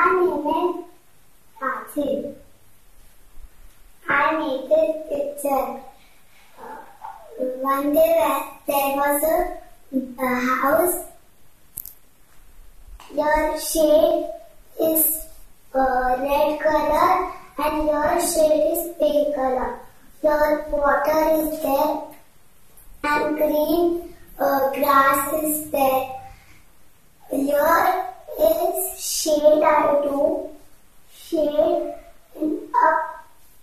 name is Atif. I made this picture. One day there was a house. Your shade is red color and your shade is pink color. Your water is there and green grass is there. Your is shade I do, shade up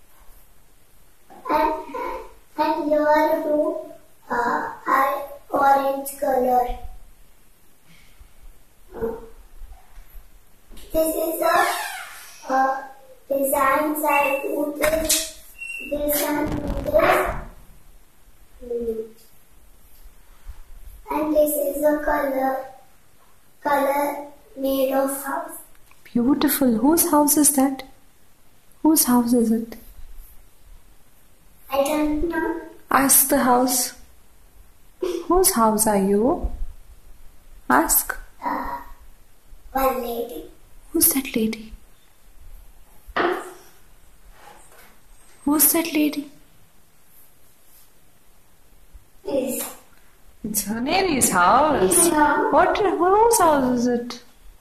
and your do are orange color. This is a design I do this and do this. And this is a color made of house. Beautiful. Whose house is that? Whose house is it? I don't know. Ask the house. Whose house are you? Ask. One lady. Who's that lady? Who's that lady? Is It's her Neri's house. No. Whose house is it?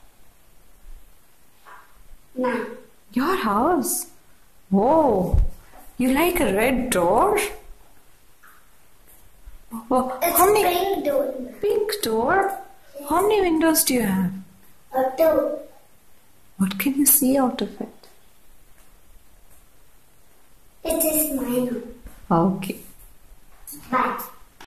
mine. Your house? Oh, you like a red door? Oh, It's how many pink door. pink door? How many windows do you have? Two. What can you see out of it? It is mine. Okay.